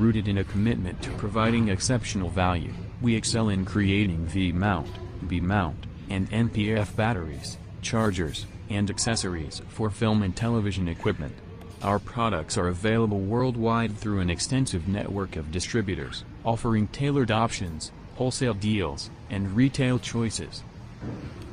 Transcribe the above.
rooted in a commitment to providing exceptional value. We excel in creating V-mount, B-mount, and NPF batteries, chargers, and accessories for film and television equipment. Our products are available worldwide through an extensive network of distributors, offering tailored options, wholesale deals, and retail choices.